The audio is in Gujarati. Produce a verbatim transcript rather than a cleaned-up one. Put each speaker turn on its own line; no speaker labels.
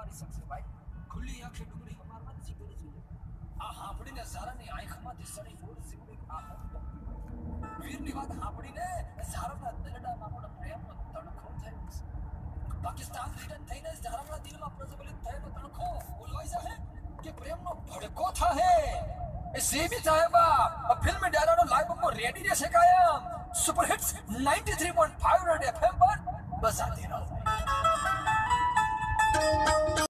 મારી શકશે ભાઈ. ખુલ્લી આંખે ડુંગળી હમારમાં જીગર જોઈએ. આ હાંભળીને ઝારાની આંખમાંથી સડી ફૂલ જીવડી આ વીરની વાત સાંભળીને ઝારાના દિલડામાં પણ પ્રેમનો તણખો થયો છે. પાકિસ્તાન રિટર્ન થઈને ઝારાના દિલમાં પ્રજ્વલિત થયેલો તણખો બોલવાઈ જાય કે પ્રેમનો ભડકો થાહે. એ સીબી સાહેબા ફિલ્મ ડાયરાનો લાઈવ બમ્બો રેડી રહેશે કાયમ. Super hits ninety three point five red FM પર બસ આતી રહો.